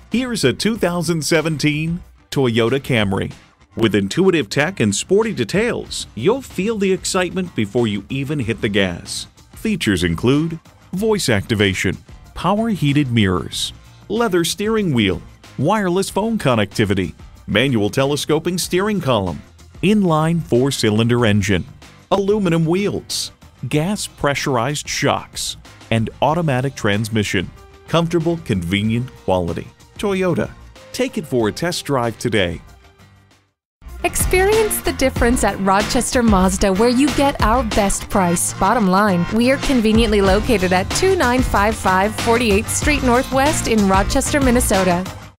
Here's a 2017 Toyota Camry. With intuitive tech and sporty details, you'll feel the excitement before you even hit the gas. Features include voice activation, power heated mirrors, leather steering wheel, wireless phone connectivity, manual telescoping steering column, inline 4-cylinder engine, aluminum wheels, gas pressurized shocks, and automatic transmission. Comfortable, convenient quality. Toyota. Take it for a test drive today. Experience the difference at Rochester Mazda, where you get our best price. Bottom line, we are conveniently located at 2955 48th Street Northwest in Rochester, Minnesota.